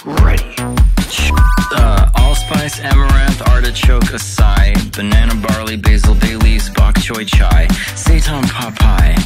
ready. Allspice, amaranth, artichoke, acai, banana, barley, basil, bay leaves, bok choy chai, seitan, papai,